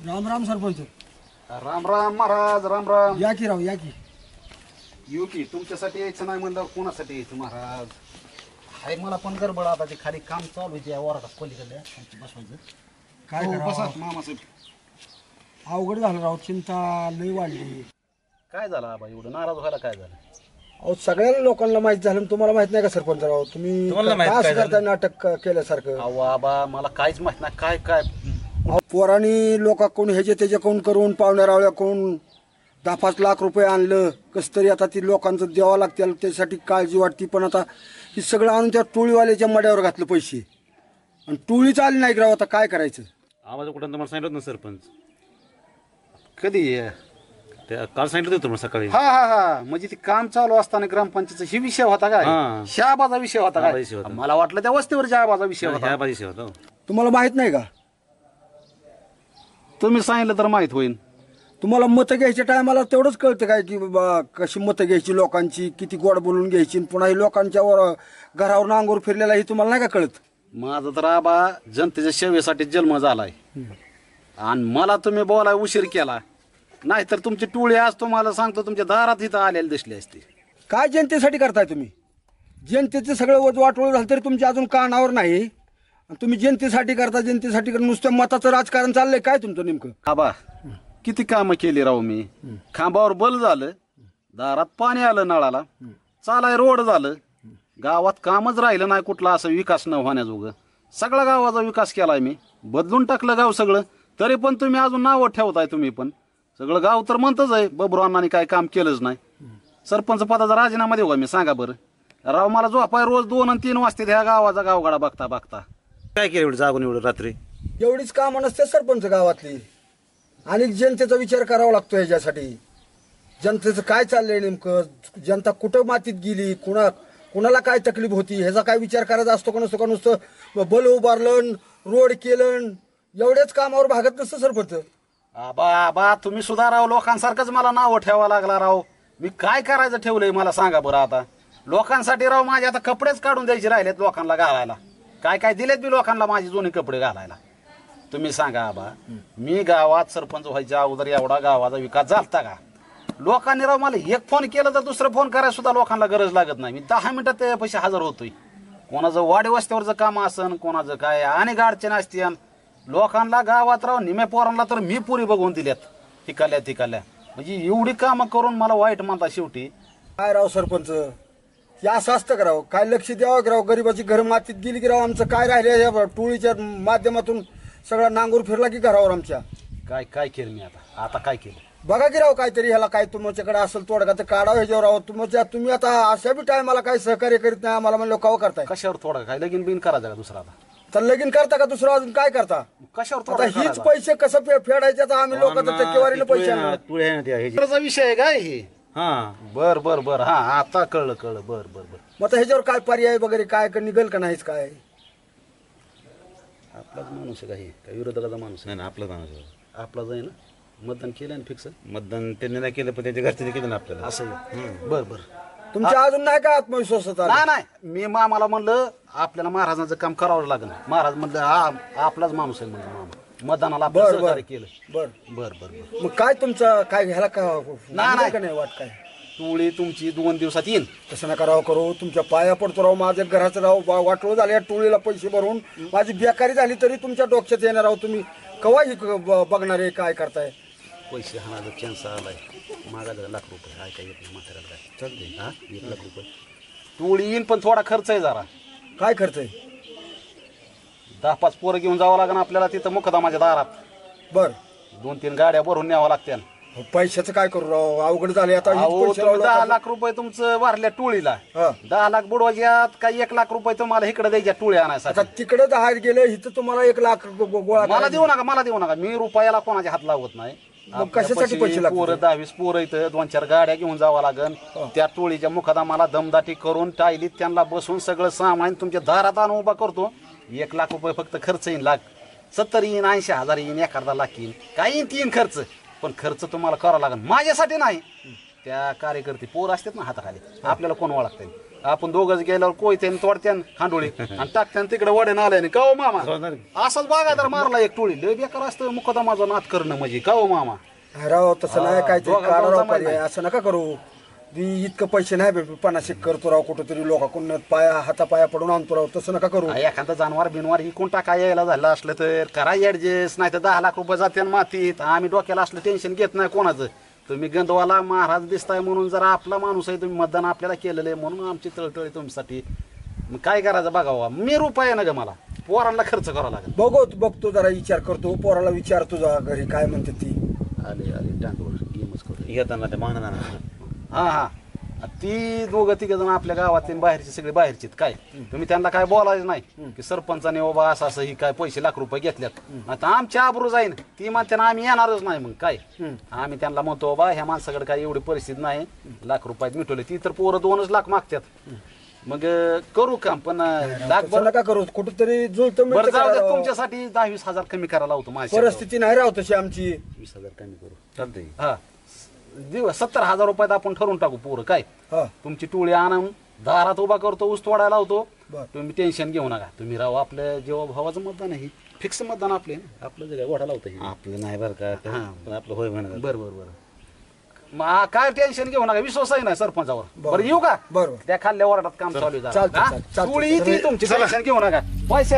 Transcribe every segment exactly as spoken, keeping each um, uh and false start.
राम राम सरपंच. राम राम महाराज. राम राम. या की राव या की. येऊ की तुमच्यासाठी यायचं नाही म्हणलं कोणासाठी यायचं महाराज. हाय मला पण गडबड आता ते खाली काम चालू आहे त्या वराडात पलीकडल्या बसवायचं. काय हो, करावं? बसा मामासाहेब. अवघड झालं राव, चिंता लई वाढली. काय झालं आबा एवढं नाराज व्हायला काय झालं? अहो सगळ्या लोकांना माहित झालं आणि तुम्हाला माहित नाही का सरपंच राव? तुम्ही तुम्हाला माहित का काय असं करताय नाटक क- केल्यासारखं? अहो आबा मला काहीच माहित नाही काय काय. अहो पोरांनी लोकांकडून ह्याचे त्याचे कोण करून पाहुण्या रावळ्या कोण दहा पाच लाख रुपये आणलं कस तरी. आता ती लोकांचं द्यावं लागतील त्यासाठी काळजी वाटते. पण आता ही सगळं आणून त्या टोळीवाल्याच्या मड्यावर घातलं पैसे आणि टोळीच आली नाही राव. आता काय करायचं? आवाज कुठं तुम्हाला सांगितलं ना सरपंच कधी त्या काल सांगितलं होतं तुम्हाला सकाळी. हा हा हा म्हणजे ते काम चालू असताना ग्रामपंचायतचा ही विषय होता काय? हा. शहाबाजा विषय होता हा, काय? विषय होता. मला वाटलं त्या वस्तीवर शहाबाजा विषय होता. ह्या बाजूशी होता हो. तुम्हाला माहित नाही का? तुम्ही सांगितलं तर माहित होईल. तुम्हाला मतं घ्यायच्या टायमाला तेवढंच कळतं काय की बाबा कशी मतं घ्यायची लोकांची, किती गोड बोलून घ्यायची, पुन्हा हे लोकांच्या वर घरावर नांगूर फिरलेला हे तुम्हाला नाही का कळत? माझा तर आबा जनतेच्या सेवेसाठी जन्म झालाय आणि मला तुम्ही बोलाय उशीर केला नाहीतर तुमची टोळी आज तुम्हाला सांगतो तुमच्या दारात इथं आलेली दिसली असती. काय जनतेसाठी करताय तुम्ही? जनतेचं सगळं वज वाटोळ झालं तरी तुमच्या अजून कानावर नाही आणि तुम्ही जनतेसाठी करता. जनतेसाठी कर- नुसतं मताचं राजकारण चाललंय काय तुमचं नेमकं? आबा किती कामं केली राव मी. खांबावर बल झालं, दारात पाणी आलं नळाला, चालाय रोड झालं, गावात कामच राहिलं नाही कुठला असं विकास न होण्याजोगं. सगळा गावाचा विकास केलाय मी, बदलून टाकलं गाव सगळं. तरी पण तुम्ही अजून नावं ठेवताय. तुम्ही पण सगळं गाव तर म्हणतच आहे बबरू अण्णांनी काय काम केलंच नाही. सरपंच पदाचा राजीनामा देऊ का मी? सांगा बरं राव. मला झोपाय रोज दोन आणि तीन वाजते ह्या गावाचा गावगाडा बघता बघता. काय केलं एवढं जागून एवढं रात्री? एवढीच कामं नसते सरपंच गावातली आणि जनतेचा विचार करावा लागतो याच्यासाठी. जनतेचं काय चाललंय नेमकं, जनता कुठं मातीत गेली, कुणा कुणाला काय तकलीफ होती ह्याचा काय विचार करायचा असतो का नसतो का? नुसतं बल उभारलं, रोड केलं, एवढ्याच कामावर भागत नसतं सरपंच. आबा आबा तुम्ही सुद्धा राव लोकांसारखंच मला नाव ठेवावं लागला राव. मी काय करायचं ठेवलंय मला सांगा बरं आता. लोकांसाठी राव माझे आता कपडेच काढून द्यायचे राहिलेत लोकांना घालायला. काय काय दिलेत मी लोकांना माझे जुने कपडे घालायला. तुम्ही सांगा आबा मी गावात सरपंच व्हायच्या अगोदर एवढा गावाचा विकास झालता का? लोकांनी राव मला एक फोन केला तर दुसरं फोन करायला सुद्धा लोकांना गरज लागत नाही. मी दहा मिनिटात त्या पैसे हजर होतोय. कोणाचं वाडी वस्त्यावरचं काम असन, कोणाचं काय आणि गाडचे नसते. लोकांना गावात राव निम्या पोरांना तर मी पुरी बघून दिल्यात तिकाल्या तिकाल्या. म्हणजे एवढी कामं करून मला वाईट म्हणता शेवटी. काय राव सरपंच हे असं असतं का राव? काय लक्ष द्यावं की राव? गरीबाची घर मातीत गेली की राव आमचं काय राहिलं या टोळीच्या माध्यमातून सगळा नांगूर फिरला की घरावर आमच्या. काय काय केलं मी आता आता काय केलं बघा की राव काहीतरी ह्याला काय तुमच्याकडे असेल तोडगा तर काढावं ह्याच्यावर राव. तुमच्या तुम्ही आता अशा बी टायमाला काही सहकार्य करीत नाही आम्हाला म्हणलं कवा करताय? कशावर थोडं काय लगीन बिन करायचं का दुसरा आता? तर लगीन करता का दुसरं अजून काय करता? कशावर आता थोडं हीच करायचं? पैसे कसं फे- फेडायचे आता आम्ही लोकांचं टक्केवारीने पैसे आणणार. तुळे आहे ना त्या ह्याची. कर्जाचा विषय आहे काय हे? हा बर बर बर हा आता कळलं कळलं. बर बर बर. मग आता ह्याच्यावर काय पर्याय वगैरे काय का निघल का नाहीच काय? आपलाच माणूस आहे का हे? काय विरोधकाचा माणूस आहे? नाही ना आपलं माणूस आहे. आपलाच आहे ना? मतदान केलं ना फिक्स मतदान त्यांनी नाही केलं पण त्यांच्या घरच्यांनी केलं ना आपल्याला. असं आहे. बर बर. तुमच्या अजून नाही का आत्मविश्वास होता? नाही नाही मी मामाला म्हणलं आपल्याला महाराजांचं काम करावं लागेल. महाराज म्हणलं हा आपलाच माणूस आहे म्हणलं मामा. मतदानाला आपण बर सहकार्य बर केलं. बर. बर बर बर. मग काय तुमचं काय ह्याला का नाही. का नाही वाट काय? टोळी तुमची दोन दिवसात येईन. तसं नका राव करू. तुमच्या पाया पडतो राव. माझ्या घराचं राव वा- वाटोळं झालं या टोळीला पैसे भरून. माझी बेकारी झाली तरी तुमच्या डोक्यात येणार राव. तुम्ही कवा ही क- ब- बघणार आहे काय करताय? पैसे हाणाचा चान्स आलाय. मागायला लाख रुपये काय काय येत नाही म्हाताऱ्याला काय चालते हा एक लाख रुपये टोळी येईन पण थोडा खर्च आहे जरा. काय खर्च आहे? दहा पाच पोरं घेऊन जावं लागेल आपल्याला तिथं मुकदमाच्या दारात. बर. दोन तीन गाड्या भरून न्यावं लागत्या. पैशाचं काय करू राव? अवघड झाले आता. हीच अहो, पैसे तुम्ही राव दहा लोकांना. लाख रुपये तुमचं वारल्या टोळीला. हा. दहा लाख बुडवायच्यात काय एक लाख रुपये तुम्हाला इकडे द्यायच्या टोळी आता आणायसाठी. तिकडे दहा गेले इथं तुम्हाला एक लाख गो- गो- गोळा मला करायचा. देऊ नका मला देऊ नका. मी रुपयाला कोणाच्या हात लावत नाही. मग कशासाठी पैसे लागतात? पोरं दहावीस पोरं इथं दोन चार गाड्या घेऊन जावं लागन. त्या टोळीच्या मुखादामाला दमदाटी करून टायलीत त्यांना बसून सगळं सामान तुमच्या दारात आणून उभा करतो. एक लाख रुपये फक्त खर्च येईन. लाख सत्तर येईन, ऐंशी हजार येईन, एखादा लाख येईन, काही येईन तीन खर्च. पण खर्च तुम्हाला करावा लागेल माझ्यासाठी नाही. त्या कार्यकर्ते पोर असतात ना हाताखाली आपल्याला कोण ओळखता येईल. आपण दोघंच गेल्यावर कोयत्यान तोडत्यान खांडोळी आणि टाकत्यान तिकडे वड्यान आल्याने का हो मामा असंच बघा तर मारला एक टोळी लय बेकार असतं मुकदमाचा नाद करणं म्हणजे का हो मामा राव तसं नाही हा, काहीतरी दोघं करा राव जमायला पर्याय. असं नका करू ती इतकं पैसे नाही भेट पन्नास एक करतो राव कुठंतरी लोकांकडून पाया हातापाया पडून आणतो राव तसं नका करू. आ, एखादं जानवर बिनवार ही कोण टाका यायला झालं असलं तर करा ऍडजस्ट नाही तर दहा लाख रुपये जाते मातीत आम्ही डोक्याला असलं टेन्शन घेत नाही कोणाचं. तुम्ही गंधवाला महाराज दिसताय म्हणून जरा आपला माणूस आहे तुम्ही मतदान आपल्याला केलेलं आहे म्हणून आमची तळतळी तुमच्यासाठी. मग काय करायचं बघा मी रुपये ना ग मला पोरांना खर्च करावा लागेल. बघू बघतो जरा विचार करतो पोराला विचार तुझा घरी काय म्हणते ती. आले आले टांडवर गेमच करू येताना ते मागणार हा हा ती दोघं तिघ जण आपल्या गावातले बाहेरचे सगळे बाहेरचे काय तुम्ही त्यांना काय बोलायचं नाही की सरपंचाने बाबा असं असं ही काय पैसे लाख रुपये घेतल्यात आता आमची आबरू जाईन ती म्हणते ना आम्ही येणारच नाही मग काय आम्ही त्यांना म्हणतो बाबा ह्या माणसाकडे काय एवढी परिस्थिती नाही लाख रुपयात मिटवले ती तर पोरं दोनच लाख मागतात मग करू काम पण लाख तसं नका करू कुठंतरी जुळतं बरं मिळतं जाऊ करा दे राव. तुमच्यासाठी दहा वीस हजार कमी करायला होतो माझ्या परिस्थिती नाही राव तशी आमची. वीस हजार कमी करू चालतंय हा दिवस सत्तर हजार रुपयात आपण ठरवून टाकू पोरं काय हा तुमची टोळी आणून दारात उभा करतो ऊस तोडायला लावतो बर. तुम्ही टेन्शन घेऊ नका तुम्ही राहू आपल्या जेव्हा भावाचं मतदान आहे फिक्स मतदान आपले आपलं जे काय घोडा लावतं आपलं नाही बरं का हा. पण आपलं होय म्हणा बरं बरं बरं मग हा, काय टेन्शन घेऊ नका विश्वास आहे ना सरपंचावर बरं. बरं येऊ का बरं. त्या खाल्ल्या वराडात काम चालू आहे जरा. चालतंय, हा? चालतंय, चालतंय. टोळी ती तुमची टेन्शन घेऊ नका पैसे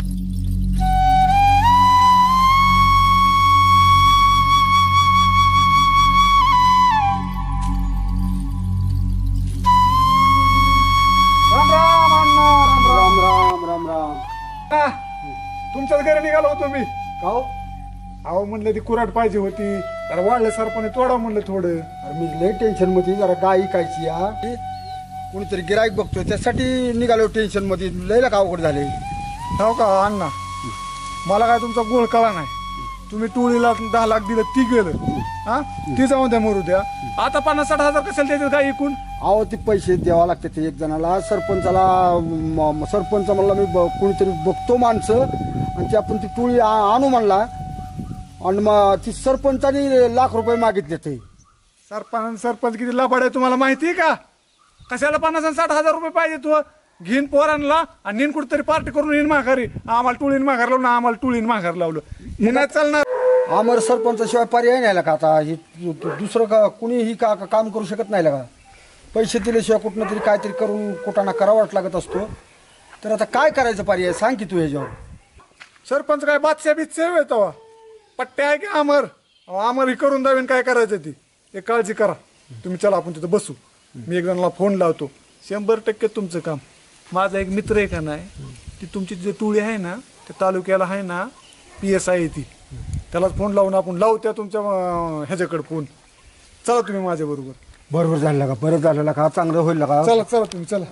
राम राम अण्णा राम राम राम राम राम. हा, तुमच्याच घरी निघालो होतो मी का हो? अहो म्हणलं ती कुराट पाहिजे होती जरा वाढलं सरपणे तोडा म्हणलं थोडं. अरे मी लय टेन्शन मध्ये जरा गाय ऐकायची या कोणीतरी गिराईक बघतोय त्यासाठी निघालो टेन्शन मध्ये लय का अवघड झाले. हो का अण्णा मला काय तुमचा गोळ कळा नाही. तुम्ही टोळीला दहा लाख दिलं ती गेलं हा ती जाऊन द्या मरू द्या. आता पन्नास साठ हजार कशाला द्यायचं काय ऐकून. अहो ते पैसे द्यावा लागते ते एक जणाला सरपंचाला म- म- सरपंच म्हणला मी ब- कोणीतरी बघतो माणसं आणि ते आपण ती टोळी आ- आणू म्हणला आणि मग ती सरपंचाने लाख रुपये मागितले ते. सरपंच सरपंच किती लबाड आहे तुम्हाला माहिती आहे का. कशाला पन्नास आणि साठ हजार रुपये पाहिजे तू घेईन पोरांना आणि नेन कुठेतरी पार्टी करून येईन माघारी आम्हाला टोळीन माघार लावलं आम्हाला टोळीन माघार लावलं हे नाही चालणार. आमर सरपंचाशिवाय पर्याय नाही का आता हे दु- दुसरं का कुणीही का का- काम करू शकत नाही का. पैसे दिल्याशिवाय कुठनं तरी काहीतरी करून कुठाना करावाच लागत असतो. तर आता काय करायचं पर्याय सांग की तू ह्याच्यावर. सरपंच काय बादशाह बिदशाह आहे तेव्हा पट्टे आहे की आमर अहो, आमर ही करून द्यावीन काय करायचं ती एक काळजी करा तुम्ही. चला आपण तिथं बसू मी एक जणाला फोन लावतो शंभर टक्के तुमचं काम. माझा एक मित्र आहे का नाही ती तुमची जी टोळी आहे ना त्या तालुक्याला आहे ना पी एस आय आहे ती त्यालाच फोन लावून आपण लावू त्या तुमच्या अं, ह्याच्याकडे फोन. चला तुम्ही माझ्या बरोबर. बरोबर झालं का बरं झालं का चांगलं होईल का. चला चला तुम्ही चला.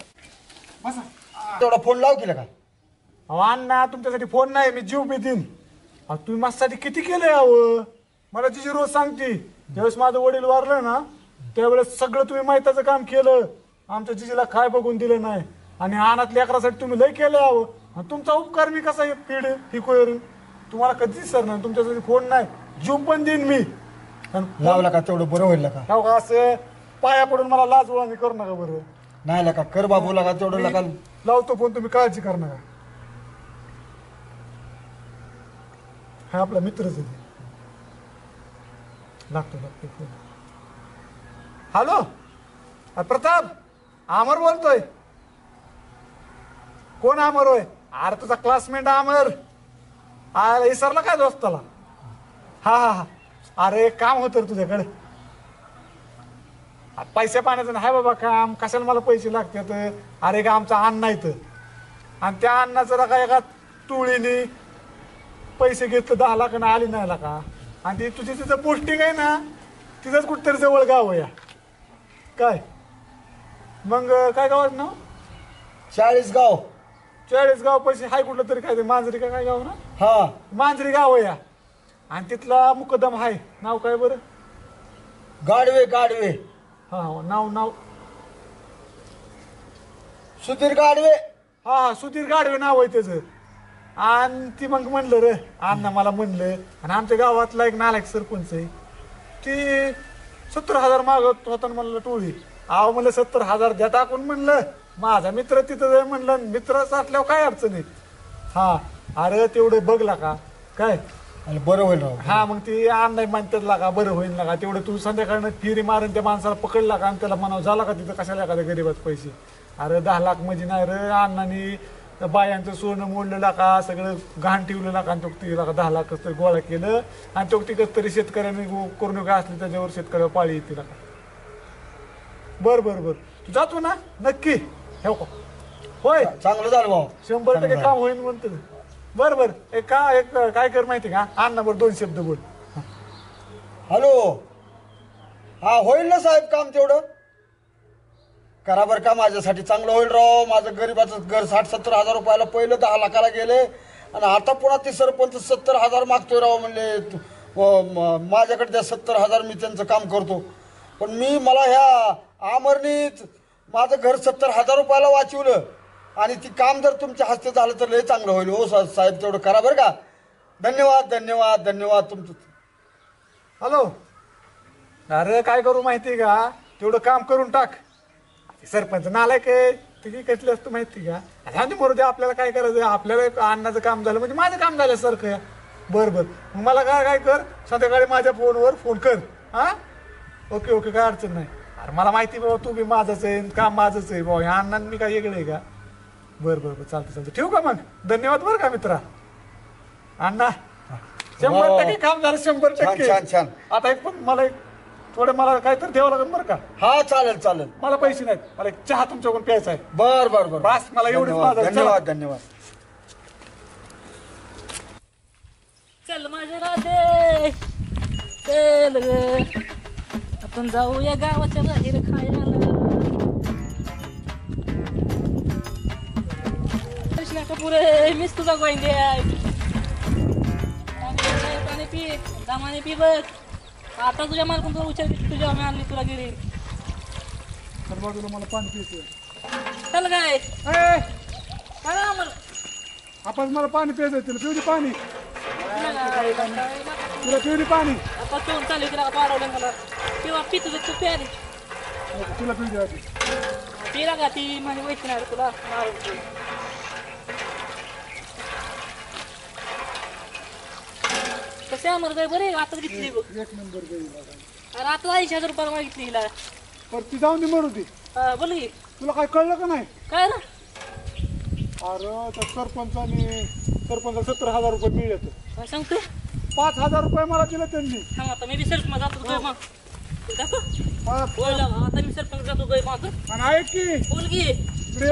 तेवढा फोन लाव केला का. अहो अण्णा तुमच्यासाठी फोन नाही मी जीव बी देईन. अहो तुम्ही माझ्यासाठी किती केलंय अहो मला तिची रोज सांगते ज्यावेळेस माझं वडील वारलं ना त्यावेळेस सगळं तुम्ही माहिताचं काम केलं आमच्या जिजीला काय बघून दिलं नाही आणि अनाथ लेकरासाठी तुम्ही लय केलंय अहो आणि तुमचा उपकार मी कसा पीड ही कोयरून तुम्हाला कधीच सर नाही तुमच्यासाठी फोन नाही जीव पण देईन मी. आणि लावला का तेवढं बरं होईल का. हो का असं पाया पडून मला लाज मी करू नका बरं. नाही लका कर बाबू लगा तेवढं लका. लावतो फोन तुम्ही काळजी करू नका. हा आपला मित्रच आहे. लागतो लागतो फोन. हॅलो अ, प्रताप आमर बोलतोय. कोण आमर होय. अरे तुझा क्लासमेट आमर अरे विसरला काय दोस्ताला. हा हा हा अरे एक काम होतं रे तुझ्याकडे. आ, पैसे पाण्याचं नाही बाबा काम कशाला मला पैसे लागतात. अरे का आमचा अण्णा इथं आणि त्या अण्णाचं काय एका टोळीने पैसे घेतलं दहा लाखानं आली नाही का आणि ती तुझी तिथं पोस्टिंग आहे ना तिथंच कुठतरी जवळ गाव आहे. काय मग काय गावात ना चाळीस गाव. चाळीस गाव पैसे हाय कुठलं तरी काय ते मांजरी का काय गाव ना हा मांजरी गाव आहे आणि तिथला मुकदम आहे. नाव काय बरं. गाडवे गाडवे हा नाव नाव सुधीर गाडवे. हा हा सुधीर गाडवे नाव आहे त्याचं. आणि ती मग म्हणलं रे अण्णा मला म्हणलं आणि आमच्या गावातला एक नालायक सरपंच आहे ती सत्तर हजार मागत होता म्हणलं टोळी. आव म्हणलं सत्तर हजार द्या टाकून म्हणलं माझा मित्र तिथं जाय म्हणलं मित्र साठल्यावर काय अडचण आहे. हा अरे तेवढं बघला का काय आणि बरं होईल राव. हा मग ती नाही म्हणतात लागा बरं होईल लागा तेवढं तू संध्याकाळनं फिरी मारून त्या माणसाला पकडला का आणि त्याला म्हणावं झाला का तिथं कशाला एखाद्या गरीबात पैसे. अरे दहा लाख म्हणजे नाही रे अण्णांनी त्या बायांचं सोनं मोडलेलं का सगळं घाण ठेवलेलं का आणि तो तिला का दहा लाख कसं तरी गोळा केलं आणि तो तिकच तरी शेतकऱ्यांनी करून काय असली त्याच्यावर शेतकऱ्यावर पाळी येते का. बर बर बर तू जातो ना नक्की ठेव का होय चांगलं झालं भाऊ. शंभर टक्के काम होईल म्हणतो. बर बर एक का एक काय कर माहिती का अण्णा बर दोन शब्द बोल. हॅलो हा होईल ना साहेब काम तेवढं करा बरं का माझ्यासाठी चांगलं होईल राव. माझं गरीबाचं घर साठ सत्तर हजार रुपयाला पहिलं दहा लाखाला गेले आणि आता पुन्हा ते सरपंच सत्तर हजार मागतोय राव. म्हणले तू- व- म- माझ्याकडे त्या सत्तर हजार मी त्यांचं काम करतो पण मी मला ह्या आमरणीत माझं घर सत्तर हजार रुपयाला वाचवलं आणि ती काम जर तुमच्या हस्ते झालं तर लय चांगलं होईल. हो सा- साहेब तेवढं करा बरं का. धन्यवाद धन्यवाद धन्यवाद तुमचं. हॅलो अरे काय करू माहिती का तेवढं काम करून टाक. सरपंच नालायक आहे तिथे कसले असतं माहिती का आता मरू दे आपल्याला काय करायचं आपल्याला अन्नाचं काम झालं म्हणजे माझं काम झाल्यासारखं आहे. बरं बरं मग मला काय काय कर संध्याकाळी माझ्या फोनवर फोन कर. हा ओके ओके काय अडचण नाही. अरे मला माहिती बाबा तू बी माझंच आहे काम माझंच आहे बाबा ह्या अण्णा मी काय वेगळं आहे का. बरं बरं बरं चालतं चालतं ठेवू का मग धन्यवाद बरं का मित्रा अण्णा. शंभर टक्के काम झालं शंभर छान टक्के. छान छान. आता एक पण मला एक थोडं मला काय तर द्यावं लागेल बरं का. हा चालेल चालेल. मला पैसे नाहीत मला एक चहा तुमच्याकडून प्यायचा आहे. बर बर बर बस, मला एवढंच धन्यवाद माझं. धन्यवाद धन्यवाद. चल माझे राधे चल ग आपण जाऊया गावाच्या बाहेर खायला. कृष्णा कपूरे मीच तुझा गोविंदे आहे. पाणी पी दामाने पी बघ आता तुझ्या मालकून तुला उचल तुझ्या आम्ही आणली तुला गिरी. तर बाजूला मला पाणी प्यायचं. चल काय ए, काय आम्हाला आपण मला पाणी प्यायचं तिला पिवडी पाणी तिला पिवडी पाणी आता तोंड चालू तिला पाडवलं मला किंवा पी तुझं तू प्यारी तिला पिवडी आधी. पिला का ती माझी वैशी नाही तुला मारून. कसे आम्हाला काय बरे आता घेतली बघ. एक नंबर गई अरे आता ऐंशी हजार रुपये मागितली हिला. पर ती जाऊन दे मरू ती. हा, बोल की तुला काय कळलं का नाही. काय ना अरे त्या सरपंचाने सरपंचाला सत्तर हजार रुपये मिळत काय सांगतोय पाच हजार रुपये मला दिले त्यांनी. सांग आता मी बी सरपंच जातो गय मग दाखव पाच बोल आता मी सरपंच जातो गय माझं आणि ऐक की बोल की इकडे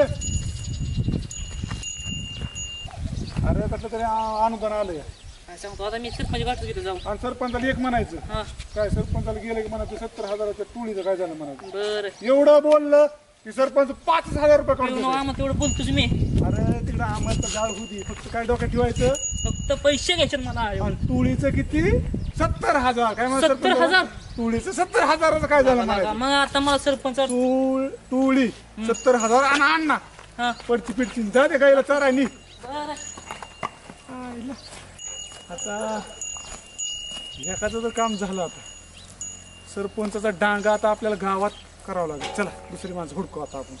अरे कसं तरी आ- अनुदान आलंय काय सांगतो आता मी सरपंच गाठतो तिथे जाऊन. आणि सरपंचाला एक म्हणायचं हा काय सरपंचाला गेलं की म्हणायचं सत्तर हजाराच्या टोळीचं काय झालं म्हणायचं. बरं एवढं बोललं की सरपंच पाच हजार रुपये काढून येऊन देतो. आम्हाला तेवढं बोलतोच मी अरे तिकडे आम्हाला तर जाळ होती फक्त काय डोक्यात ठेवायचं फक्त पैसे घ्यायचे मला आणि टोळीचं किती सत्तर हजार काय म्हणा सत्तर हजार? टोळीचं सत्तर हजाराचं काय झालं म्हणायचं. मग आता मला सरपंच टोळ टोळी सत्तर हजार आणि अण्णा हा पडची पिडची जा ते गायला चारायनी. बरं आता एखादं तर काम झालं आता सरपंचाचा डांगा आता आपल्याला गावात करावा लागेल. चला दुसरी माणसं हुडकू आता आपण.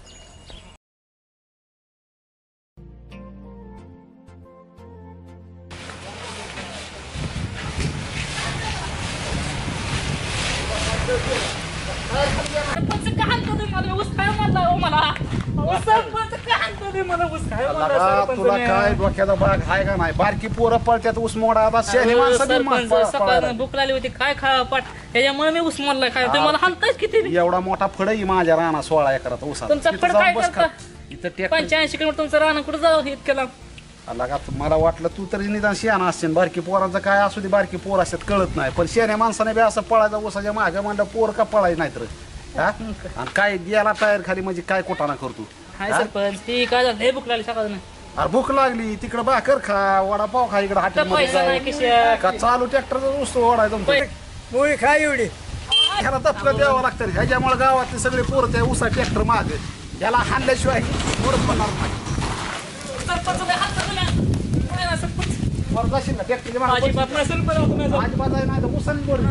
सरपंच का हाणतो तुम्ही मला ऊस काय म्हणला हो मला अहो, सरपंच का हाणतो तुम्ही मला ऊस काय म्हणला लगा, तुला सरपंचने? काय डोक्याचा भाग आहे का नाही बारकी पोरं पळत्यात ऊस मोडा आता शहरी अहो, माणसं बी सरपंच मा- पळ- सकाळनं पळायला. भूक लागली होती काय खा पाट त्याच्यामुळे मी ऊस मोडलाय काय तुम्ही मला हाणतायच किती बी? एवढा मोठा फडही माझ्या राणा सोळा एकरात ऊसा तुमचा फड काय करता इथं ट्रॅक्टर पंच्याऐंशी किलोमीटर तुमचं राहणं कुठं जाऊ इतक्या लांब लगा मला वाटलं तू तरी निदान शहाणा असशील बारकी पोरांचं काय असू दे बारकी पोर असतात कळत नाही पण शहाण्या माणसाने बी असं पळायचं ऊसाच्या मागे म्हणलं पोर का पळायचं नाही तर हा? आणि काय गेला टायर खाली म्हणजे काय कोटाना करतो हाय हा? सरपंच ती काय झालं लय भूक लागली सकाळनं अरे भूक लागली तिकडे भाकर खा वडापाव खा इकडे तर पैसा नाही हॉटेल खिशात. का चालू ट्रॅक्टरचा ऊस ओढायचा पै- पोळी खाय एवढी. ह्याला दपकं द्यावं लागतं ह्याच्यामुळे गावातले सगळे पोरं त्या ऊसा ट्रॅक्टर मागे ह्याला हाणल्याशिवाय पोरच बनणार नाही सरपंच लय हात धरला. काय ना सरपंच बरं जाशील ना ट्रॅक्टरच्या अजिबात नाही सरपंच आपण नाही जाऊ. अजिबात आहे नाही तर ऊसाने बोल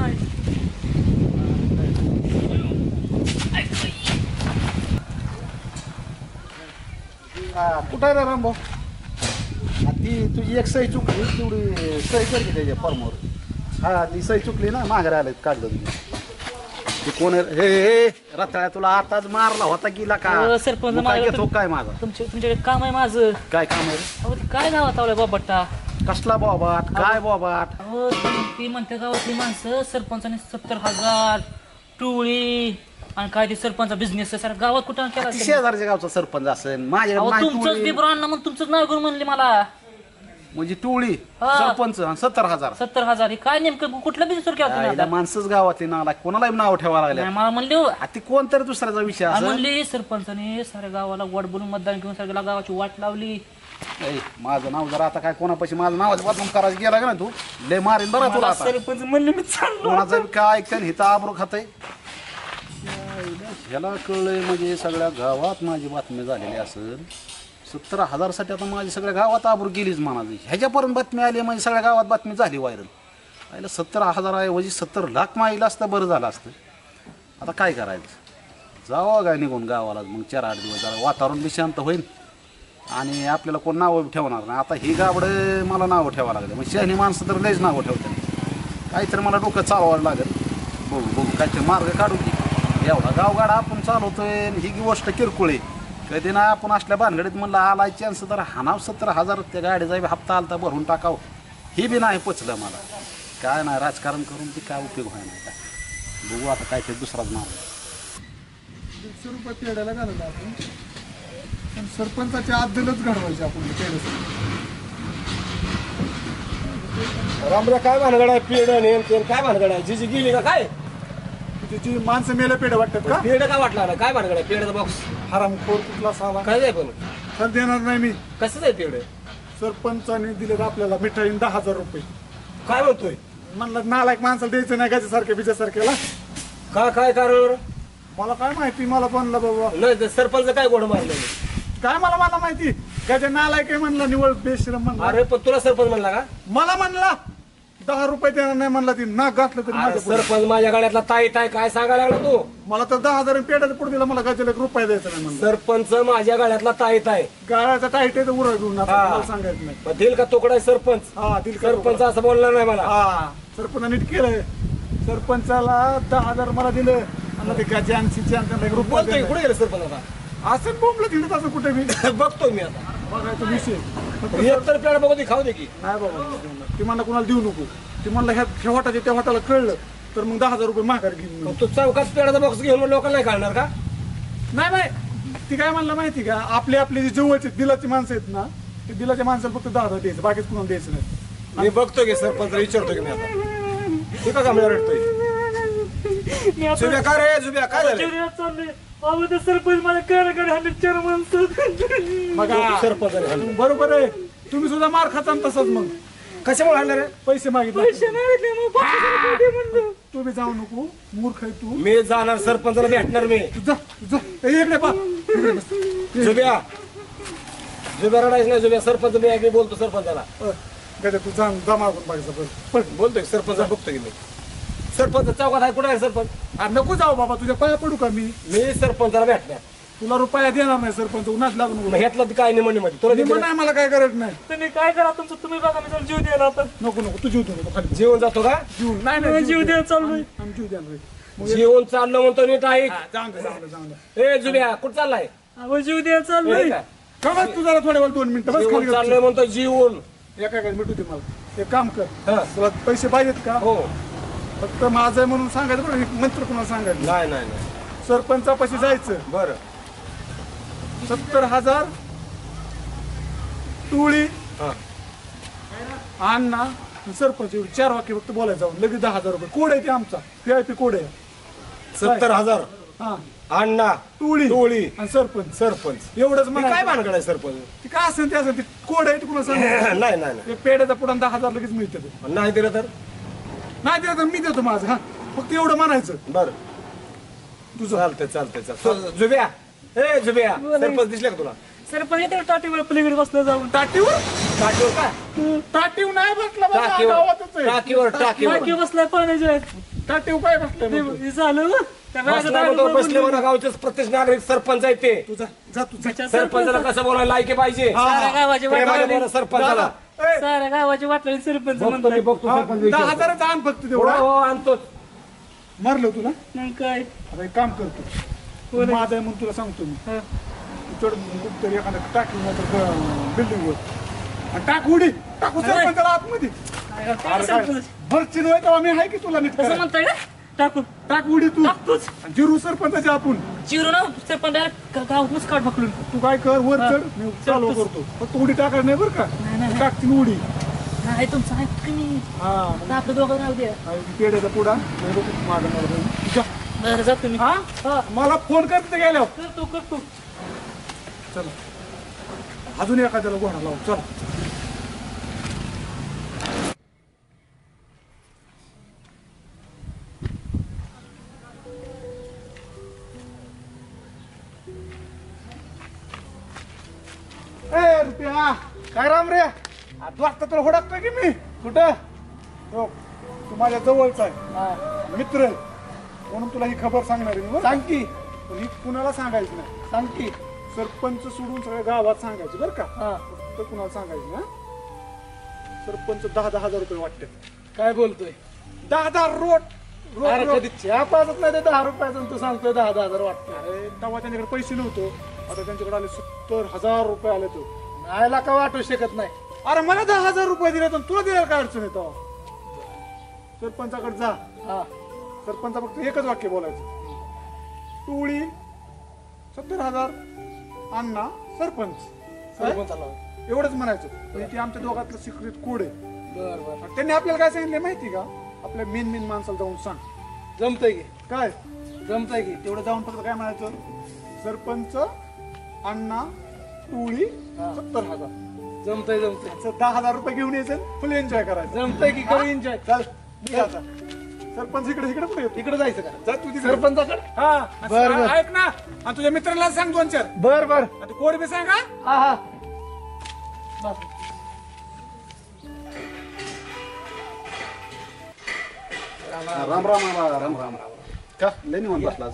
कुठं आहे रे रामभाऊ? आ, ती तुझी एक सही चुकली तेवढी सही कर की त्याच्या फॉर्मवर. हा ती सही चुकली ना माघारी आलं काढलं तुम्ही ते कोण आहे? हे हे रताळ्या तुला आताच मारला होता की का अहो, सरपंच, तू काय माझ्या- घेतो काय माझा तुमच्या तुमच्याकडे काम आहे माझं. काय काम आहे रे? अहो ते काय गावात आवलाय बाबट्टा. कसला बोबाट काय बोबाट? अहो ती- ती म्हणते गावातली माणसं सरपंचाने सत्तर हजार टोळी आणि काय ते सरपंचा बिझनेस सर गावात कुठं केला ती त्यांनी? शेजारच्या गावचा सरपंच असेल माझ्या अहो नाही तुमचंच टोळी. ते ब्रॉन मग तुमचंच नाव घेऊन म्हणले मला म्हणजे टोळी हा. सरपंच आणि सत्तर हजार सत्तर हजार हे काय नेमकं कुठलं बिझनेस सुरू केला तुम्ही आईला आता? माणसंच गावातली नाव कोणालाही नाव ठेवायला लागले नाही, मला म्हणले हो. ती कोणतरी दुसऱ्याचा विषय आणि असेल. म्हणले सरपंचाने साऱ्या गावाला वाट बोलून मतदान घेऊन सगळ्या गावाची वाट लावली. ए, माझं नाव जरा आता काय कोणापाशी माझं नावाचं बदनाम करायचं गेला का ना तू लय मारीन बरं तुला मला आता. सरपंच म्हणले मी चाललो. कोणाचं बी काय ऐकतं हिथं आबरू खातंय ह्याला कळलंय म्हणजे सगळ्या गावात माझी बातमी झालेली असेल. सत्तर हजारसाठी आता माझी सगळ्या गावात आबरू गेलीच म्हणाली. ह्याच्यापर्यंत बातमी आली म्हणजे सगळ्या गावात बातमी झाली व्हायरल. आईला सत्तर हजार आहे म्हणजे सत्तर लाख माहिला असतं बरं झालं असतं. आता काय करायचं जावं काय निघून गावाला मग चार आठ दिवस जरा वातावरण बी शांत होईल आणि आपल्याला कोण नावं ठेवणार नाही. आता ही गाबडं मला नावं ठेवावं लागलं मग शहाणी माणसं तर लयच नावं ठेवतात. काहीतरी मला डोकं चालवायला लागेल. बघू बघू काहीतरी मार्ग काढू की एवढा गावगाडा आपण चालवतोय आणि ही गोष्ट किरकोळ आहे. कधी ना आपण असल्या भानगडीत म्हणलं आलाय चान्स तर हानाव सत्तर हजार त्या गाडीचा बी हप्ता आलता भरून टाकावं ही बी नाही पचलं मला. काय नाही राजकारण करून ती काय उपयोग व्हाय नाही काय. बघू आता काहीतरी दुसराच मार्ग. दीडशे रुपये पेढ्याला घालवलं आपण पण सरपंचाच्या आदलच घडवायचे आपण पेढ्यासाठी. रामरा काय भानगड आहे पेड आणि ते काय भानगड आहे जी गेली का काय त्याची माणसं मेले पेढे वाटतात का? पेड का वाटला ना काय भानगड आहे पेडचा बॉक्स हरामखोर कुठला साला काय आहे पण तर देणार नाही मी. कसं आहे पेड सरपंचाने दिले आपल्याला मिठाईन दहा हजार रुपये. काय म्हणतोय म्हणलं नालायक माणसाला द्यायचं नाही गाच्यासारख्या बिजासारख्याला. का काय कारण मला काय माहिती मला म्हणलं बाबा नाही सरपंच काय गोड मारलं काय मला मला माहिती त्याच्या नालायक आहे म्हणलं निवळ बेश्रम म्हणला. अरे पण तुला सरपंच म्हणला का मला म्हणला दहा रुपये देणार नाही म्हणला ती नाक घातलं तरी अरे माझ्या पुढे. सरपंच माझ्या गाड्यातला ताई ताई काय सांगायला लागला तू मला तर दहा हजार पेटाचं पुढे दिला मला गाच्याला एक रुपये द्यायचा नाही म्हणलं. सरपंच माझ्या गाड्यातला ताई ताई गाळ्याचा टाईट आहे तर उरा घेऊन आता हा. मला सांगायचं नाही. मग दिल का तोकडा आहे सरपंच हा दिल का सरपंच असं बोलणार नाही मला हा सरपंच नीट केलंय. सरपंचाला दहा हजार मला दिलं आणि ते गाच्या ऐंशीचे आणि एक रुपये बोलतोय द्यायला. कुठे गेलं सरपंच आता असं बोंबलं तिथं असं कुठे मी बघतोय मी आता बघायचं विषय फक्त एक तर पेड बघू दे खाऊ दे की नाही बाबा ती म्हणला कुणाला देऊ नको. ती म्हणलं ह्या ह्या हॉटाचे त्या हॉटाला कळलं तर मग दहा हजार रुपये माघार घेऊन मी. मग तू चौकात पेडाचा बॉक्स घेऊन मग लोकांना नाही काढणार का नाही नाही ती काय म्हणलं माहिती का आपले आपले जे जवळचे दिलाची माणसं आहेत ना ते दिलाच्या माणसाला फक्त दहा हजार द्यायचं बाकीच कुणाला द्यायचं नाही. मी बघतो की सरपंच विचारतो की मी आता तू का कामला रडतोय मी आता जुब्या काय रे जुब्या काय झालं जेवणात चाललोय. अहो ते सरपंच मला कडे हाणले चार माणसं. बघा सरपंचाने हाणलं. बरोबर आहे तुम्ही सुद्धा मार खाता ना तसंच मग कशामुळे हाणलं रे पैसे मागितले पैसे नाही भेटले, मग पाचशे रुपये दे म्हणलं. तू बी जाऊ नको मूर्ख आहे तू. मी जाणार सरपंचाला भेटणार मी तू जा तू जा ए, इकडे पा इकडे बस. जुब्या जुब्या रडायचं नाही जुब्या सरपंच मी आहे, मी बोलतो सरपंचाला अ, गड्या तू जा जा मागून बघायचं बरं पण बोलतोय सरपंच बघतो की मी सरपंच चौकात आहे कुठे आहे सरपंच अरे नको जाऊ बाबा तुझ्या पाया पडू का मी मी सरपंचाला भेटणार तुला रुपया देणार नाही सरपंच उन्हात लागू मग नको. ह्यातलं ते काय निमणी मध्ये तुला निम्मं देतो नाही मला काय गरज नाही. तुम्ही काय करा तुमचं तुम्ही बघा मी त्याला जीव द्यायला आता नको नको तू जीव दे नको खाली जेवण जातो का जीव नाही मला नाही जीव द्यायला चाललोय. आम्ही जीव द्या रे. जेवण चाललं म्हणतो नीट ऐक जाऊन दे जाऊन दे जाऊन दे ए जुब्या कुठं चाललाय अहो जीव द्यायला चाललोय. हे काय? का बस तू जरा थोड्या वेळ दोन मिनिटं बस जेवण खाली चाललंय म्हणतो जीवन एका एका मिठू दे मला एक काम कर हा. तुला पैसे पाहिजेत का हो फक्त माझं आहे म्हणून सांगायचं बरं एक मंत्र कुणाला सांगायचं नाही नाही नाही सरपंचापाशी जायचं बरं सत्तर हजार टोळी हा अण्णा सरपंच एवढे चार वाक्य फक्त बोलायचं जाऊन लगेच दहा हजार रुपये कोड आहे ते आमचा व्ही आय पी कोड आहे. सत्तर हजार हा अण्णा टोळी टोळी आणि सरपंच सरपंच एवढंच हे काय म्हणा भानगड आहे सरपंच ते काय असेल ते असेल ते कोड आहे ते कुणा सांग नाही नाही नाही एक पेड्याचा पुढा दहा हजार लगेच मिळतं ते. नाही दिलं तर नाही दिलं तर मी देतो माझं हा फक्त एवढं म्हणायचं बर तुझं चालतंय चालतंय चालतंय जुब्या ए जुब्या सरपंच दिसले का तुला सरपंच येते टाटीवर पलीकडे बसलं जाऊन. टाटीवर टाकीवर का टाटीव नाही बसला बाबा टाकीवर गावातच आहे. टाकीवर टाकीवर टाकी बसलाय पाण्याच्या. काय ठेवू काय बसलंय म्हणतो? हे झालं हो. त्या बाळाचं बसला दारू म्हणतो, बघून बसले म्हणा गावचे प्रत्यक्ष नागरिक सरपंच आहे ते तू जा जा तू जा. सरपंचाला कसं बोलायला लायके पाहिजे साऱ्या गावाची प्रेमाने वाटली बोला सरपंचाला ए, साऱ्या गावाची वाटली सरपंच बघतो म्हणतो मी बघतो हा, सरपंच दहा विचारतो. हजाराचा आण फक्त हो तेवढा हो आणतो मारलं तुला मग काय आता एक काम करतो माझं आहे म्हणून तुला सांगतो मी हा. तू चढ कुठतरी एखादं टाकी नाही बिल्डिंग वर आणि टाक उडी टाकू सरपंचाला आतमध्ये काय करतो अरे काय, सरपंच? भरची नव्हे तेव्हा मी आहे की तुला नीट कसं करायला. म्हणताय का टाकू टाक उडी तू टाकतोच आणि जिरू सरपंचाच्या आपण चिरू ना सरपंच डायरेक्ट गावातूनच काढ पकडून तू काय कर वर हा. चढ मी चालू चढतोच. करतो फक्त उडी टाकायला नाही बरं नाही, नाही. का टाकतील उडी नाही तुमचं आहे तुम्ही हा आता आपलं दोघं राहू द्या आणि पेढ्याचा पुडा नाही बघ माझं मला जा. बरं जा तुम्ही हा हा मला फोन करते गेल्यावर करतो करतो चला अजून एखाद्याला घोडा लावू चला ए रुपया काय राम रे तू आता तुला हुडकतोय की मी कुठं हो तू माझ्या जवळचा आहे मित्र आहे म्हणून तुला ही खबर सांगणार आहे मी सांग की पण ही कुणाला सांगायची नाही सांग की सरपंच सोडून सगळ्या गावात सांगायची बरं का तर कुणाला सांगायची ना सरपंच दहा दहा हजार रुपये वाटते काय बोलतोय दहा दहा रोट अरे रोट कधी चहा पाजत नाही ते दहा रुपयाचं तू सांगतोय दहा दहा हजार वाटतं अरे तेव्हा त्यांच्याकडे पैसे नव्हतो आता त्यांच्याकडे आले सत्तर हजार रुपये आले तो नाहीला का वाटू शकत नाही अरे मला दहा हजार रुपये दिले तर तुला द्यायला काय अडचण येतो सरपंचाकडे जा हा सरपंच फक्त एकच वाक्य बोलायचं टोळी सत्तर हजार अण्णा सरपंच सरपंचाला एवढंच म्हणायचं पण ते आमच्या दोघातलं सिक्रेट कोड आहे बर बर आणि त्यांनी आपल्याला काय सांगितलं माहिती का आपल्या मेन मेन माणसाला जाऊन सांग जमतंय की काय जमतंय की तेवढं जाऊन फक्त काय म्हणायचं सरपंच अण्णा टोळी सत्तर हजार जमतंय जमतंय असं दहा हजार रुपये घेऊन यायचं फुल एन्जॉय करायचं जमतंय की करू एन्जॉय चल निघ आता सरपंच इकडे इकडे कुठे येतो इकडे जायचं का जा तू तिकडे. सरपंचाकडे हा बर, बर. ऐक ना आणि तुझ्या मित्राला सांग दोन चार बर बर आणि कोड बी सांग हा हा हा बस. राम राम राम राम राम का लय निवांत बसलास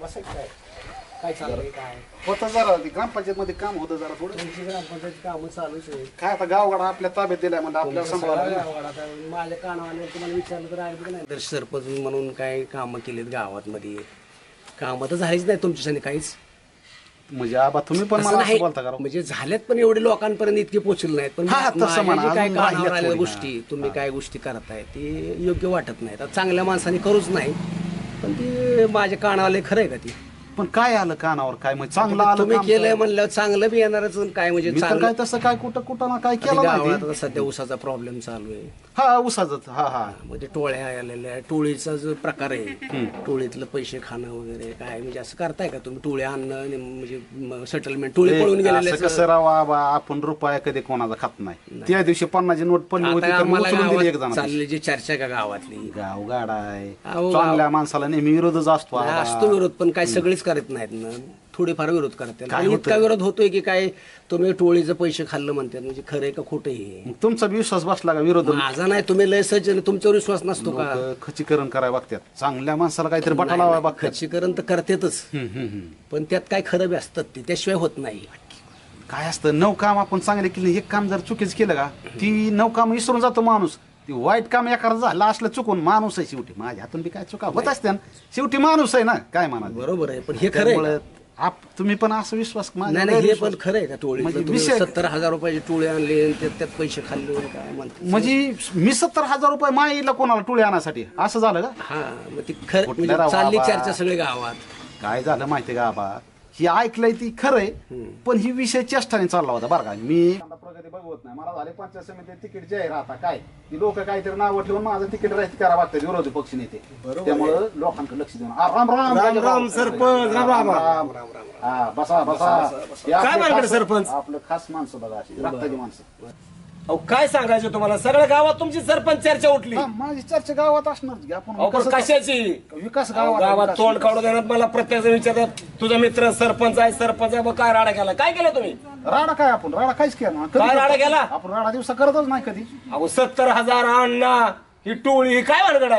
काय चाललंय काय होतं जरा ते ग्रामपंचायत मध्ये काम होतं जरा थोडं ग्रामपंचायतची कामं चालूच आहे काय आता गावगाडा आपल्या ताब्यात दिलाय म्हणजे आपल्याला सांभाळायला माझ्या कानावाले तुम्हाला विचारलं तर ऐकलं नाही तर सरपंच म्हणून काय कामं केलीत गावात मध्ये कामं तर झालीच नाही तुमच्यासाठी काहीच म्हणजे आबा तुम्ही पण असं मला असं नाही. बोलता का राव? म्हणजे झाल्यात पण एवढे लोकांपर्यंत इतके पोहोचले नाहीत पण हा, तसं माझ्या म्हणा, जे काय अजून कानावर राहिल्यात आलेल्या थोडी, गोष्टी तुम्ही काय गोष्टी करताय ते योग्य वाटत नाहीत आता चांगल्या माणसाने करूच नाही पण ते माझ्या कानावाले खरं आहे का ती पण काय आलं कानावर काय म्हणजे चांगलं आलं तुम्ही काम केलंय तर. म्हणलं चांगलं बी येणारच आणि काय म्हणजे मी तर चांगलं काय तसं काय कुठं कुठं ना काय आणि केलं गावात नाही आता सध्या उसाचा प्रॉब्लेम चालू आहे हा उसाच हा हा म्हणजे टोळ्या आलेल्या आहे टोळीचा जो प्रकार आहे टोळीतलं पैसे खाणं वगैरे काय म्हणजे असं करताय का तुम्ही टोळी आणणं आणि म्हणजे सेटलमेंट टोळी पळून असं कसं गेलेले राव आबा आपण रुपया कधी कोणाचा खात नाही त्या दिवशी पन्नाची नोट पडली होती आता तर मी आम्हाला उचलून दिली एक गावात जण चालली जी चर्चा का गावातली गाव गाडा आहे अहो, चांगल्या माणसाला नेहमी विरोधच असतो आबा. असतो विरोध पण काय सगळेच करत नाहीत ना थोडेफार विरोध करतात काय आणि इतका होतंय? विरोध होतोय की काय तुम्ही टोळीचं पैसे खाल्लं म्हणतात म्हणजे खरंय का खोटं हे मग तुमचा बी विश्वास बसला का विरोध माझा नाही तुम्ही लय सज्जन तुमच्यावर विश्वास नसतो का लोकं खचीकरण करायला बघतात चांगल्या माणसाला काहीतरी बटा लावायला बघतात खच्चीकरण तर करतातच हम्म, हम्म, हम्म. पण त्यात काय खरं बी असतात ते त्याशिवाय होत नाही काय असतं नऊ काम आपण चांगले केले एक काम जर चुकीच केलं का ती नऊ काम विसरून जातो माणूस ती वाईट काम एखादं झालं असलं चुकून माणूस आहे शेवटी माझ्या हातून बी काय चुका होत असते ना शेवटी माणूस आहे ना काय म्हणा बरोबर आहे पण हे खरं आहे का? आप तुम्ही पण असं विश्वास नाही माझ्यावर नाही हे विश्वास- पण खरं आहे का टोळी म्हणजे तुम्ही विषय- सत्तर हजार रुपयाची टोळी आणली आणि त्यात त्यात पैसे खाल्ले आणि काय म्हणते म्हणजे मी सत्तर हजार रुपये माईला कोणाला टोळी आणण्यासाठी असं झालं का हा मग ती खरं कुठल्या म्हणजे राव चालली बाबा? चर्चा सगळे गावात काय झालं माहिती का बाबा ही ऐकलंय ती खरंय पण ही विषय चेष्टाने चालला होता बरं का मी प्रगती बघवत नाही मला झाले पंचायत समिती तिकीट जाहीर आता काय ती लोक काहीतरी नाव ठेवून माझं तिकीट राहते करा वाटतं विरोधी पक्ष नेते त्यामुळं लोकांकडे लक्ष देऊन आ, राम राम राम राम सरपंच राम राम राम राम हा बसा बसा हे आपले काय मानकडे खास- सरपंच? आपलं खास माणसं बघा अशी रक्ताची माणसं अहो काय सांगायचं तुम्हाला सगळ्या गावात तुमची सरपंच चर्चा उठली हा, माझी चर्चा गावात असणार की आपण अहो, पण विकासाचा- कशाची विकास अहो, गावात गावात विकास- तोंड काढून देण्यात मला प्रत्येक जण विचारतात तुझा मित्र सरपंच आहे सरपंच आहे मग काय राडा केला काय केलं तुम्ही राडा काय आपण राडा काहीच केला ना. कधी काय राडा करतो? केला? आपण राडा दिवसा करतच नाही कधी अहो सत्तर हजार अण्णा ही टोळी ही काय भानगड आहे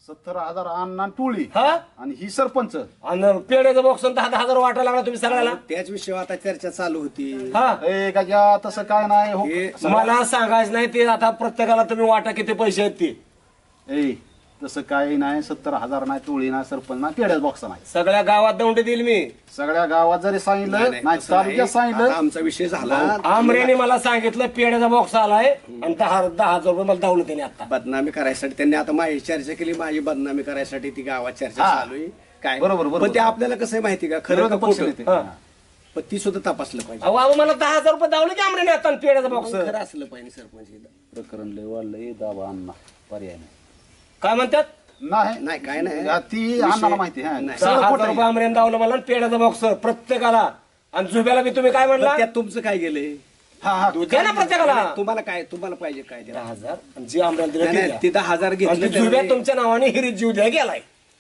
सत्तर हजार अण्णा टोळी हा आणि ही सरपंच. आणि पेढ्याचं बॉक्स दहा दहा हजार वाटायला लागला तुम्ही सगळ्याला. त्याच विषयावर आता चर्चा चालू होती. हा ए गजा तसं काय नाही हो. हे मला सांगायचं नाही ते आता प्रत्येकाला तुम्ही वाटा किती पैसे आहेत ते. ए तसं काही नाही. सत्तर हजार नाही टोळी नाही सरपंच नाही पेढ्याच बॉक्स नाही. सगळ्या गावात दौंडी देईल मी. सगळ्या गावात जरी सांगितलं नाही तसं नाही. तालुक्यात आता सांगितलं. आमचा विषय झाला. आमरेने मला सांगितलं पेढ्याचा बॉक्स आलाय आणि दहा दहा हजार रुपये मला दावलं त्याने आता. बदनामी करायसाठी त्यांनी आता माझी चर्चा केली. माझी बदनामी करायसाठी ती गावात चर्चा हा. चालू आहे. काय बरोबर, बरोबर. पण ते आपल्याला कसं आहे माहिती का खरं का विरोधी पक्ष खोटं? नेते. हा. पण ती सुद्धा तपासलं पाहिजे. अहो अहो, मला दहा हजार रुपये दावले की आमरेने आता पेढ्याचा बॉक्स. खरं असलं पाहिजे सरपंच. प्रकरण लय वाढलंय दाबा अण्णा पर्याय नाही. काय म्हणतात नाही नाही काय नाही या ती अण्णाला माहिती आहे. नाही. सगळं दहा खोटं हजार आहे. रुपये आमरेने दावलं मला आणि पेढ्याचा बॉक्स प्रत्येकाला. आणि झुब्याला बी तुम्ही काय म्हणला पण त्यात तुमचं काय गेलंय? हा हा द्या ना प्रत्येकाला तुम्हाला काय तुम्हाला पाहिजे काय द्या? दहा हजार आणि जे आमरेला दिलं नाही, ते नाही, द्या. ते दहा हजार आणि घेतले ते झुब्या तुमच्या नावाने हिरीत जीव द्या गेलाय.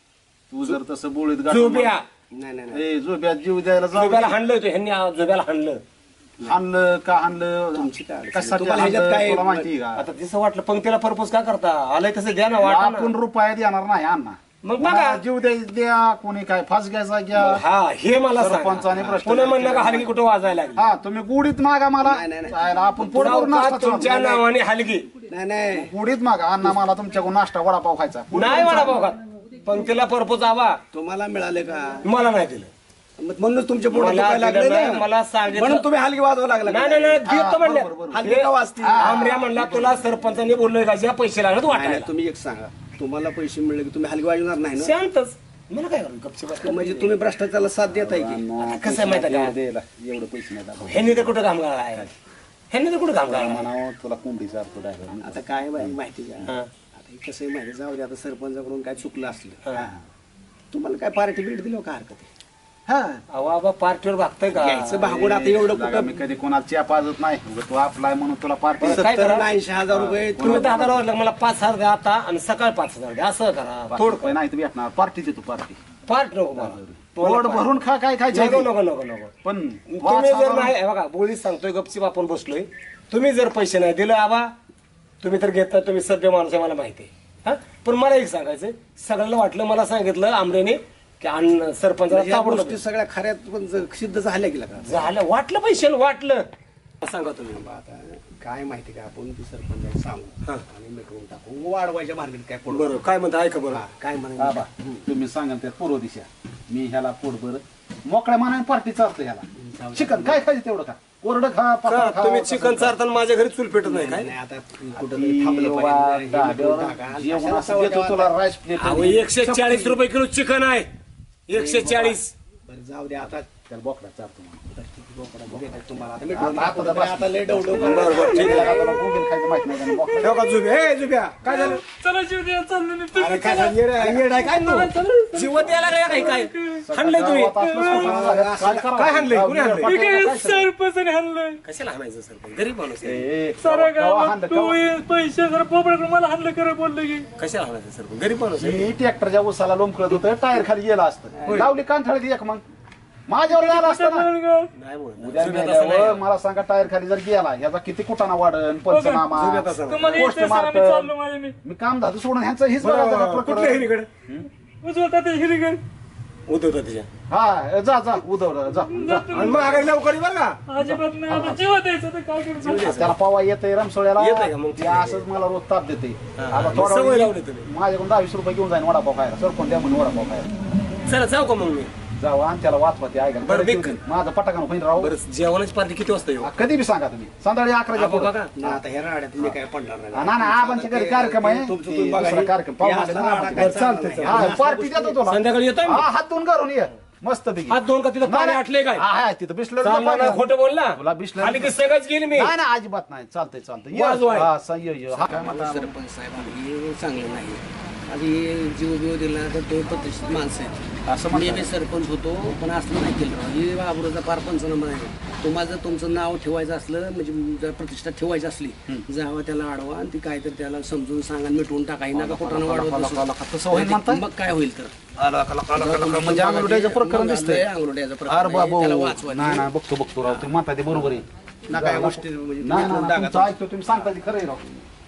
तू जर तसं बोलीत गाठून झुब्या नाही नाही नाही. ए झोब्यात जीव द्यायला जाऊ झुब्याला हाणलं होतं ह्यांनी आ- झुब्याला हाणलं. हाणलं का हाणलं तुमची काय अडचण? कशासाठी तुम्हाला ह्याच्यात हाणलं, काय- तुला माहिती आहे का? आता तिचं वाटलं पंक्तीला पर्पज का करता आलंय तसं द्या ना वाटा आपण ना. रुपया देणार नाही अण्णा. मग बघा. मला जीव द्या द्या कोणी काय फास घ्यायचा घ्या. हा हे मला सरपंचाने सांगा. भ्रष्टाचार पुन्हा म्हणलं का हलगी कुठं वाजायला लागली. हा तुम्ही गुडीत मागा मला नाही, नाही, नाही. जायला आपण पोट भरून नाश्ता सावकार तुमच्या चालू. नावाने हलगी नाही नाही गुडीत मागा अण्णा मला तुमच्याकडून नाश्ता वडापाव खायचा. नाही वडापाव खात. पंक्तीला पर्पज आवा तुम्हाला मिळाले का? मला नाही दिलं. मग म्हणून तुमच्या पुढे मला लागले दिलं ना. नाही, मला सांगितलं. म्हणून तुम्ही हलगी वाजवा लागला नाही नाही नाही देतो म्हणले. हलगी का वाजती? आमऱ्या म्हणला तुला सरपंचाने बोललोय का ज्या पैसे लागले नाही, वाटायला. नाही, तुम्ही एक सांगा तुम्हाला पैसे मिळले की तुम्ही हलगी वाजवणार नाही ना? शांतच मला काय करू गपचूप बस. म्हणजे तुम्ही भ्रष्टाचाराला साथ देताय की? आता कसं आहे माहिती आहे का द्यायला एवढं पैसे नाही दाखव. ह्यांनी तर कुठं काम करायला आहे ह्यांनी तर कुठं काम करायला आहे? म्हणावं तुला कोंबडी सारखं डायव्हर. आता काय माहिती माहिती का? हा. आता हे कसं आहे माहिती जाऊ दे. आता सरपंचाकडून काय चुकलं असलं हा. तुम्हाला काय पार्टी बिट दिलं का हरकत आहे? हा अहो बाबा पार्टीवर भागतय का घ्यायचं भागून आता एवढं जागा कुठं मी कधी कोणाला च्या पाजत नाही उगाच तू आपलाय म्हणून तुला पार्टी बरं, काय सत्तर करा? ऐंशी हजार रुपये तुम्ही दहा हजार वाजलं मला पाच हजार द्या आता आणि सकाळी पाच हजार द्या असं करा. थोड नाही तर भेटणार पार्टी देतो पार्टी. पार्ट नको मला. पोट तुम्हाला भरून खा काय खायचं नको आहे ते. नको नको नको पण तुम्ही जर नाही हे बघा बोलीत सांगतोय गपचीप आपण बसलोय. तुम्ही जर पैसे नाही दिले आबा तुम्ही तर घेता तुम्ही सभ्य माणूस आहे मला माहिती आहे. हा पण मला एक सांगायचं सगळ्यांना वाटलं मला सांगितलं आमरेने की अन्न सरपंचाला या ताबडतोब गोष्टी सगळ्या खऱ्यात पण ज- सिद्ध झाल्या गेल्या का? झालं वाटलं पैसे वाटलं सांगा तुम्ही. आता काय माहिती का आपण ती सरपंच सांगू आणि मिटवून टाकू वाढवायच्या मार्गात काय पुढं? बरं काय म्हणता ऐका बरं काय म्हणा बाबा तुम्ही सांगा त्यात पूर्व दिशा मी ह्याला पोटभर मोकळ्या मनाने पार्टी चालतो ह्याला. चिकन काय खायचं तेवढं खा कोरडं खा पातळ खा. तुम्ही चिकन चारताना माझ्या घरी चूल पेटत नाही काय नाही आता कुठं थांबलं पाहिजे. हे मिटवून टाका. जेवण असं देतो तुला राईस प्लेट. अहो एकशे चाळीस रुपये किलो चिकन आहे एकशे चाळीस. बरं जाऊ दे आता त्याला बोकडा चारतो म्हणून. देतात तुम्हाला आता मिटवून टाकू. आता आता लय डवडव बरं बरं ठीक आहे. तुला कोंबडीला खायचं माहित नाही का बोकडा. ठेव का जुब्या ए जुब्या काय झालं चला जीव द्या चाललं नाही अरे तुम्ही काय झालं? येडं आहे, येडं आहे काय तू जीवत यायला लागला काय काय हाणलंय तुम्ही काय हाणलंय कुणी हाणलंय मी काय सरपंचाने हाणलंय कशाला हाणायचं सर गरीब माणूस आहे. ए, ए, सारा कवा- कवा गावात हाणलं, तू कवा- ये, पैसे जर पोपड्याकडे मला हाणलं खरं बोललं की कशाला हाणायचं सर गरीब माणूस आहे. मी ट्रॅक्टरच्या उसाला लोंबकळत होतं टायर खाली गेला असतं लावली कांठळी एक मग माझ्यावर झाला असतं ना. नाही बोल उद्या मेल्यावर मला सांगा टायर खाली जर गेला याचा किती कुटाणा वाढन पंचनामा जुब्यात असं नाही. तुम्हाला पोस्ट इथं आम्ही मार्क. चाललो माझ्या मी मी काम धातू सोडून ह्यांचं हीच बघायचं का बरं, प्रकरण? कुठल्या हिरीकडे उजवता ते हिरीगर उदवता तिच्या हा जा जा उदवलं जा जा. आणि मग आगारी लवकर ये बरं का अजिबात नाही आता जेव्हा द्यायचं तर काय करायचं त्याला पवा येतंय रमसोळ्याला येतंय का मग? ते असंच मला रोज ताप देते आता मग थोडा सवय वेळ लावली तुम्ही. माझ्याकडून दहावीस रुपये घेऊन जाईन वडापाव खायला सरपण द्या म्हणून वडापाव खायला चला जाऊ का मग मी जाऊ आणि त्याला वाचवा ते ऐका बरं, बिक. माझं पटाकानं होईन राहू बरं जेवणाची पार्टी किती वाजता येऊ कधी बी सांगा तुम्ही संध्याकाळी अकराच्या आपण पुढं. बघा नाही, आता ह्या राड्यात मी काय पडणार नाही. ना ना आबांच्या घरी कार्यक्रम आहे तुमचं ते तुम्ही बघा, दुसरा हे- कार्यक्रम हे पाहुणे असला आले ना. राडा काय चालतंय, हा, पार्टी देतो तुला संध्याकाळी येतोय मी. हा हात धुवून करून ये मस्त पैकी हात दोन का तिथं पाणी आटले काय हा हा तिथं बिस्लर चालणार नाही, खोटं बोलला तुला बिस्लरी- आली की सगळंच गेली मी नाही ना अजिबात नाही चालतंय चालतंय वाजवाय. ये. हा, स- ये, ये. हा, काय म्हणता? सरपंच साहेब हे चांगलं नाही आधी जीव बिव दिला तर ते प्रतिष्ठित माणसं आहेत. असं मी म्हणता बी सरपंच होतो पण असलं नाही केलं हे बाबरोचा पार पंचनामा आहे. तुम्हाला जर तुमचं नाव ठेवायचं असलं म्हणजे जर प्रतिष्ठा ठेवायची असली जावा त्याला अडवा आणि ती काहीतरी त्याला समजून सांगा मिटवून टाका ही नका कुठं वाढवत बसू. तसं होईल म्हणताय? मग काय होईल तर म्हणजे अंगलुट्याचं प्रकरण दिसतंय अंगलोट्याचं अरे प्रकार बाबू त्याला नाही वाचवा नाही बघतो बघतो राव तुम्ही म्हणता ते बरोबर आहे ना काय गोष्टी म्हणजे नाही मिटवून नाही टाका. तुमचं ऐकतो तुम्ही सांगता ते खरं आहे राव